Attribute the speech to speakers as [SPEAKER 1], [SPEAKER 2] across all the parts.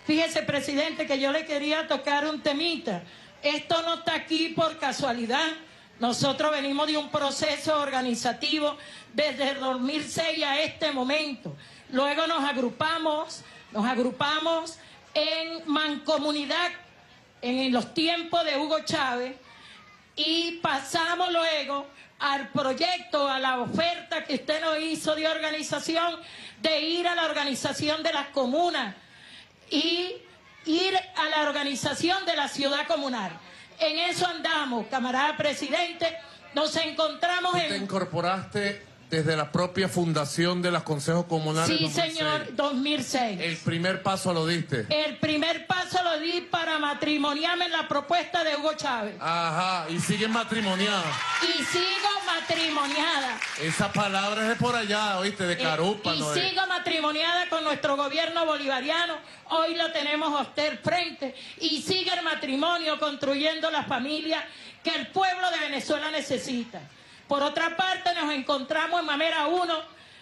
[SPEAKER 1] Fíjese, presidente, que yo le quería tocar un temita. Esto no está aquí por casualidad. Nosotros venimos de un proceso organizativo desde el 2006 a este momento. Luego nos agrupamos en mancomunidad en los tiempos de Hugo Chávez y pasamos luego al proyecto, a la oferta que usted nos hizo de organización, de ir a la organización de las comunas y ir a la organización de la ciudad comunal. En eso andamos, camarada presidente. Nos encontramos
[SPEAKER 2] ¿Te incorporaste desde la propia fundación de los consejos comunales?
[SPEAKER 1] Sí, 2006. Señor, 2006.
[SPEAKER 2] ¿El primer paso lo diste?
[SPEAKER 1] El primer paso lo di para matrimoniarme en la propuesta de Hugo Chávez.
[SPEAKER 2] Ajá, y sigues matrimoniada.
[SPEAKER 1] Y sigo matrimoniada.
[SPEAKER 2] Esa palabra es de por allá, ¿oíste? De Carupa, ¿no?
[SPEAKER 1] Sigo matrimoniada con nuestro gobierno bolivariano. Hoy lo tenemos a usted al frente. Y sigue el matrimonio construyendo la familia que el pueblo de Venezuela necesita. Por otra parte, nos encontramos en Mamera 1,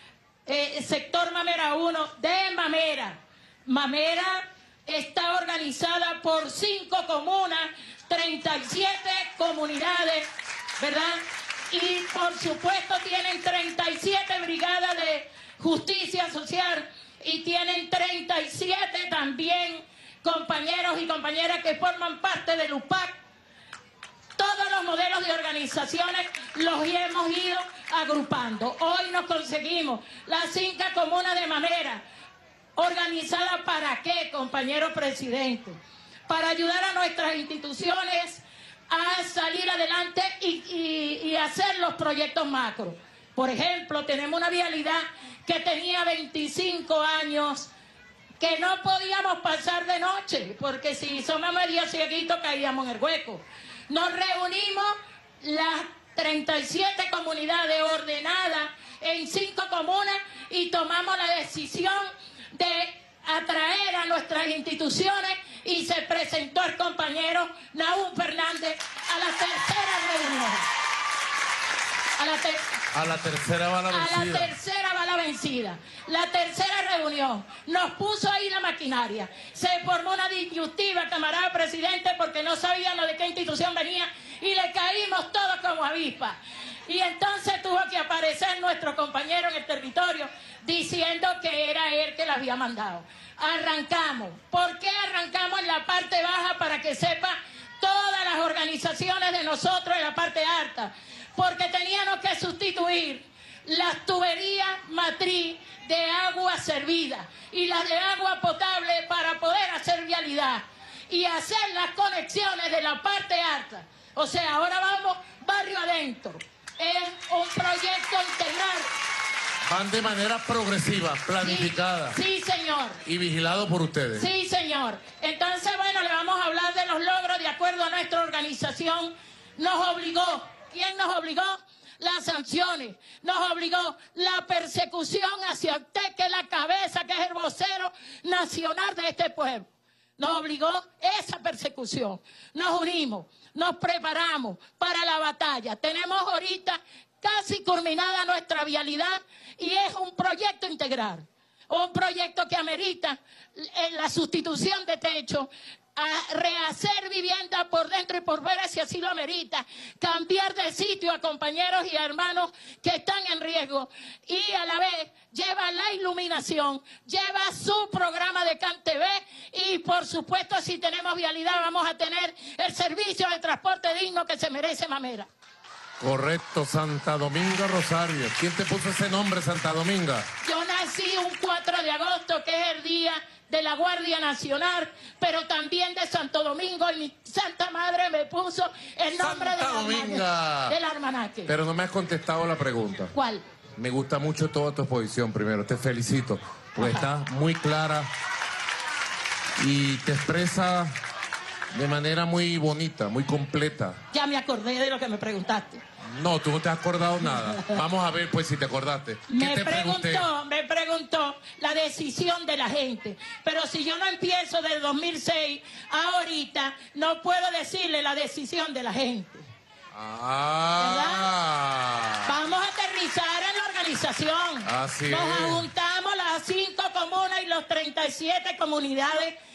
[SPEAKER 1] sector Mamera 1 de Mamera. Mamera está organizada por 5 comunas, 37 comunidades, ¿verdad? Y por supuesto tienen 37 brigadas de justicia social y tienen 37 también compañeros y compañeras que forman parte del UPAC. Todos los modelos de organizaciones los hemos ido agrupando. Hoy nos conseguimos las 5 comunas de Mamera. ¿Organizada para qué, compañero presidente? Para ayudar a nuestras instituciones a salir adelante y hacer los proyectos macro. Por ejemplo, tenemos una vialidad que tenía 25 años que no podíamos pasar de noche, porque si somos medio cieguitos caíamos en el hueco. Nos reunimos las 37 comunidades ordenadas en 5 comunas y tomamos la decisión de atraer a nuestras instituciones y se presentó el compañero Nahum Fernández a la tercera reunión.
[SPEAKER 2] A la tercera va la vencida.
[SPEAKER 1] A la tercera va la vencida. La tercera reunión. Nos puso ahí la maquinaria. Se formó una disyuntiva, camarada presidente, porque no sabíamos de qué institución venía y le caímos todos como avispas. Y entonces tuvo que aparecer nuestro compañero en el territorio diciendo que era él que la había mandado. Arrancamos. ¿Por qué arrancamos en la parte baja? Para que sepa todas las organizaciones de nosotros en la parte alta. Porque teníamos que sustituir las tuberías matriz de agua servida y las de agua potable para poder hacer vialidad y hacer las conexiones de la parte alta. O sea, ahora vamos barrio adentro. Es un proyecto integral.
[SPEAKER 2] Van de manera progresiva, planificada.
[SPEAKER 1] Sí, señor.
[SPEAKER 2] Y vigilado por ustedes.
[SPEAKER 1] Sí, señor. Entonces, bueno, le vamos a hablar de los logros de acuerdo a nuestra organización. Nos obligó. ¿Quién nos obligó? Las sanciones. Nos obligó la persecución hacia usted, que es la cabeza, que es el vocero nacional de este pueblo. Nos obligó esa persecución. Nos unimos, nos preparamos para la batalla. Tenemos ahorita casi culminada nuestra vialidad y es un proyecto integral. Un proyecto que amerita la sustitución de techo, a rehacer vivienda por dentro y por fuera si así lo amerita, cambiar de sitio a compañeros y a hermanos que están en riesgo y a la vez lleva la iluminación, lleva su programa de CanTV y por supuesto si tenemos vialidad vamos a tener el servicio de transporte digno que se merece Mamera.
[SPEAKER 2] Correcto, Santa Dominga Rosario. ¿Quién te puso ese nombre, Santa Dominga?
[SPEAKER 1] Yo nací un 4 de agosto, que es el día de la Guardia Nacional, pero también de Santo Domingo, y mi Santa Madre me puso el nombre del almanaque.
[SPEAKER 2] Pero no me has contestado la pregunta.
[SPEAKER 1] ¿Cuál?
[SPEAKER 2] Me gusta mucho toda tu exposición, primero. Te felicito, porque está muy clara y te expresa de manera muy bonita, muy completa.
[SPEAKER 1] Ya me acordé de lo que me preguntaste.
[SPEAKER 2] No, tú no te has acordado nada. Vamos a ver, pues, si te acordaste.
[SPEAKER 1] Me preguntó la decisión de la gente. Pero si yo no empiezo del 2006 a ahorita, no puedo decirle la decisión de la gente.
[SPEAKER 2] Ah.
[SPEAKER 1] Vamos a aterrizar en la organización.
[SPEAKER 2] Así
[SPEAKER 1] Nos
[SPEAKER 2] es.
[SPEAKER 1] juntamos las 5 comunas y los 37 comunidades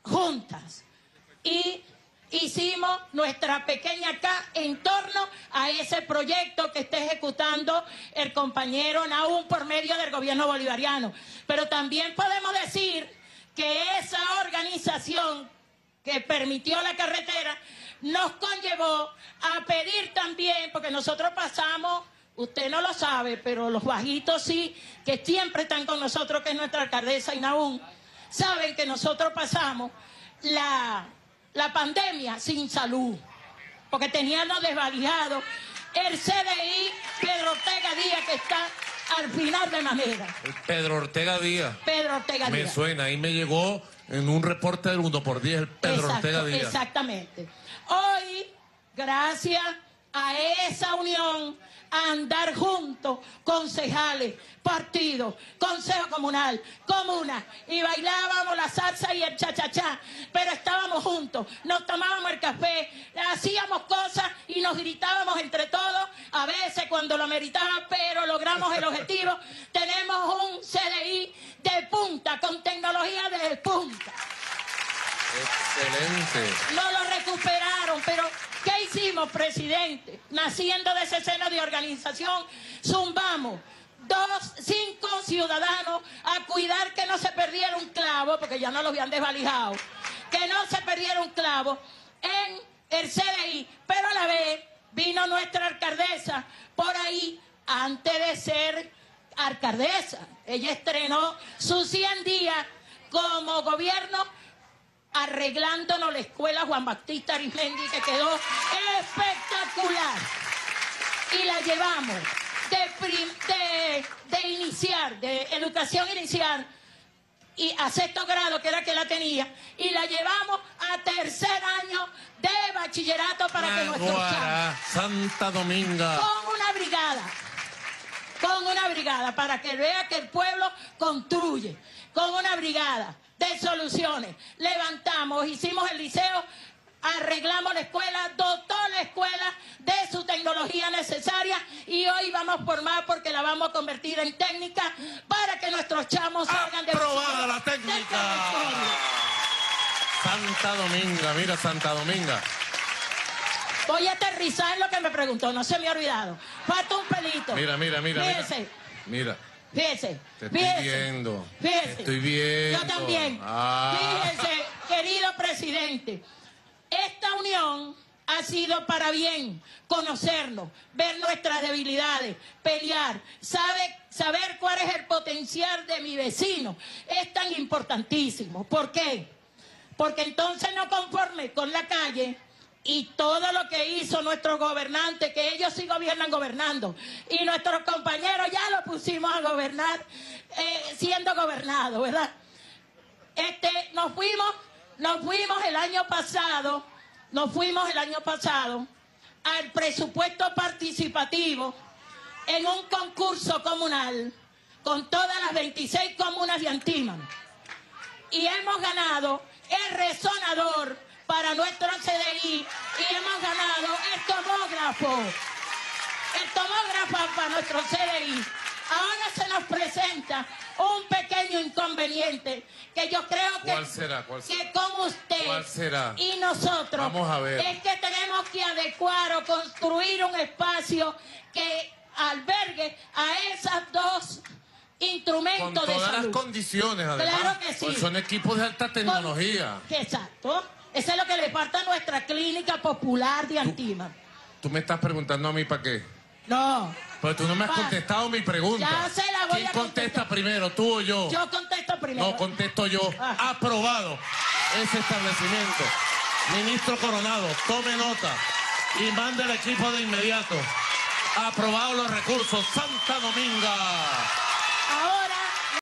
[SPEAKER 1] juntas. Y hicimos nuestra pequeña acá en torno a ese proyecto que está ejecutando el compañero Nahum por medio del gobierno bolivariano. Pero también podemos decir que esa organización que permitió la carretera nos conllevó a pedir también, porque nosotros pasamos, usted no lo sabe, pero los bajitos sí, que siempre están con nosotros, que es nuestra alcaldesa Nahum, saben que nosotros pasamos la pandemia sin salud, porque teníamos desvalijado el CDI Pedro Ortega Díaz, que está al final de manera.
[SPEAKER 2] Pedro Ortega Díaz.
[SPEAKER 1] Pedro Ortega Díaz.
[SPEAKER 2] Me suena, ahí me llegó en un reporte del 1x10 el Pedro Ortega Díaz.
[SPEAKER 1] Exactamente. Hoy, gracias a esa unión, a andar juntos, concejales, partidos, consejo comunal, comuna, y bailábamos la salsa y el cha-cha-cha, pero estábamos juntos, nos tomábamos el café, hacíamos cosas y nos gritábamos entre todos, a veces cuando lo meritaba, pero logramos el objetivo. Tenemos un CDI de punta, con tecnología de punta.
[SPEAKER 2] Excelente.
[SPEAKER 1] No lo recuperaron, pero ¿qué hicimos, presidente? Naciendo de ese seno de organización, zumbamos 5 ciudadanos a cuidar que no se perdiera un clavo, porque ya no los habían desvalijado, que no se perdiera un clavo en el CDI, pero a la vez vino nuestra alcaldesa por ahí antes de ser alcaldesa. Ella estrenó sus 100 días como gobierno arreglándonos la escuela Juan Bautista Arizmendi, que quedó espectacular. Y la llevamos de educación inicial y a 6º grado, que era que la tenía, y la llevamos a 3er año de bachillerato para que nuestros chavos,
[SPEAKER 2] Santa Dominga,
[SPEAKER 1] con una brigada, para que vea que el pueblo construye, con una brigada de soluciones. Levantamos, hicimos el liceo, arreglamos la escuela, dotó la escuela de su tecnología necesaria, y hoy vamos por más, porque la vamos a convertir en técnica para que nuestros chamos salgan de...
[SPEAKER 2] ¡Aprobada la técnica! Santa Dominga, mira Santa Dominga.
[SPEAKER 1] Voy a aterrizar en lo que me preguntó, no se me ha olvidado. Falta un pelito.
[SPEAKER 2] Mira.
[SPEAKER 1] Fíjese.
[SPEAKER 2] Mira.
[SPEAKER 1] Fíjese.
[SPEAKER 2] Te estoy viendo.
[SPEAKER 1] Fíjese.
[SPEAKER 2] Te estoy viendo.
[SPEAKER 1] Yo también. Fíjese, querido presidente, esta unión ha sido para bien, conocernos, ver nuestras debilidades, pelear, saber cuál es el potencial de mi vecino. Es tan importantísimo. ¿Por qué? Porque entonces no conforme con la calle y todo lo que hizo nuestros gobernantes, que ellos sí gobiernan gobernando, y nuestros compañeros ya los pusimos a gobernar, siendo gobernados, ¿verdad? Nos fuimos el año pasado al presupuesto participativo en un concurso comunal con todas las 26 comunas de Antímano, y hemos ganado el resonador para nuestro CDI, y hemos ganado el tomógrafo para nuestro CDI. Ahora se nos presenta un pequeño inconveniente que yo creo que...
[SPEAKER 2] ¿Cuál será?
[SPEAKER 1] Que con usted...
[SPEAKER 2] ¿Cuál será?
[SPEAKER 1] Y nosotros...
[SPEAKER 2] Vamos a ver.
[SPEAKER 1] Es que tenemos que adecuar o construir un espacio que albergue a esas dos instrumentos de salud.
[SPEAKER 2] Con todas las condiciones, además.
[SPEAKER 1] Claro que sí.
[SPEAKER 2] Pues son equipos de alta tecnología.
[SPEAKER 1] Exacto. Eso es lo que le falta a nuestra clínica popular de Antímano.
[SPEAKER 2] ¿Tú me estás preguntando a mí para qué?
[SPEAKER 1] No.
[SPEAKER 2] Pero tú no me has contestado mi pregunta.
[SPEAKER 1] Ya se la voy
[SPEAKER 2] ¿Quién
[SPEAKER 1] a
[SPEAKER 2] contesta
[SPEAKER 1] contestar
[SPEAKER 2] primero, tú o yo?
[SPEAKER 1] Yo contesto primero.
[SPEAKER 2] No, contesto yo. Aprobado ese establecimiento. Ministro Coronado, tome nota y mande el equipo de inmediato. Aprobado los recursos. Santa Dominga.